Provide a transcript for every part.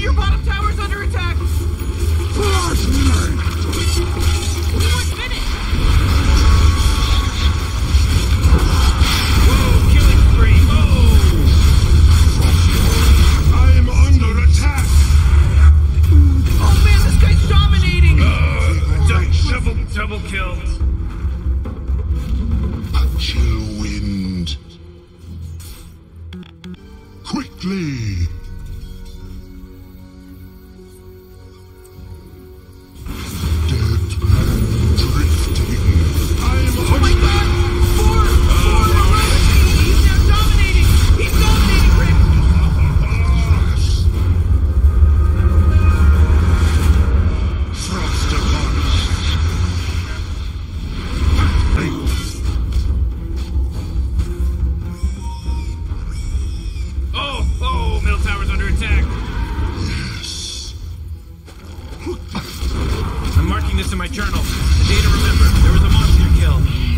Your bottom tower's under attack! One minute! Whoa, killing spree! Whoa! I am under attack! Oh man, this guy's dominating! Double kill. A chill wind. Quickly! Dead man drifting. Oh my god! Four already! He's now dominating! He's dominating, Rick! Frost upon us. Oh, middle tower's under attack. Yes. I'm marking this in my journal. A day to remember. There was a monster kill.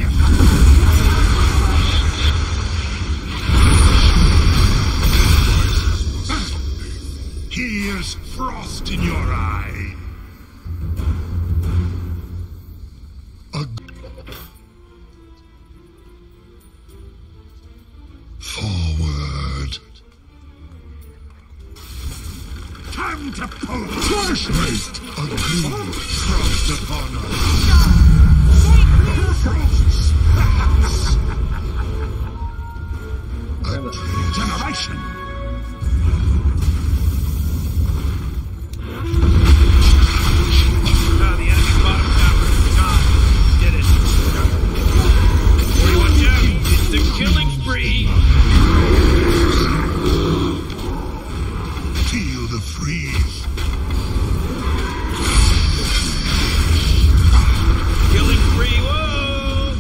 Here's frost in your eye. Forward. Time to pull. Flashlight. A gloom. Frost upon us. Frosts. A generation. The enemy's bottom tower is gone. Did it. Watch out. It's a killing spree. Feel the freeze. Killing spree. Whoa.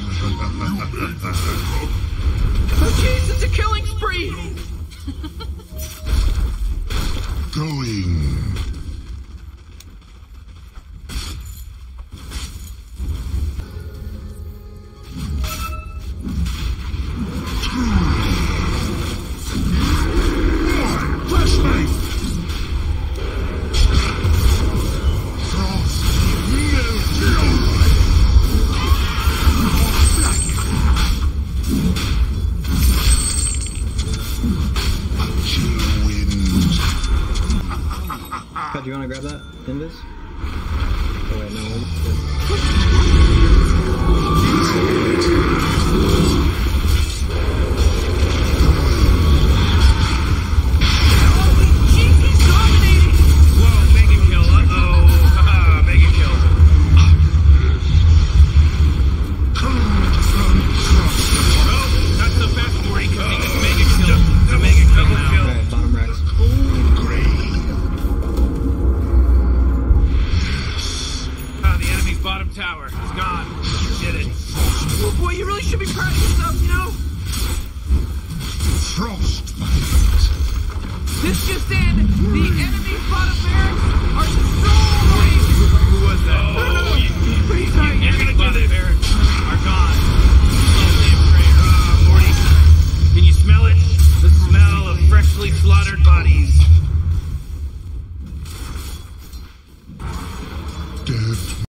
Oh jeez, it's a killing spree! Going. Flashlight. Frost melting. A chill wind. Pat, do you want to grab that? Invis? Oh wait, no. Jeez, he's dominating! Whoa, mega kill. Uh-oh. Haha, mega kill. Cold front frost upon us. Oh, not so fast, Morty, because he gets mega kill. The mega kill now. Alright, bottom Rex. The enemy's bottom tower is gone. Did it. Oh boy, you really should be proud of yourself, you know? Frostbite. This just in, the enemy's bottom barracks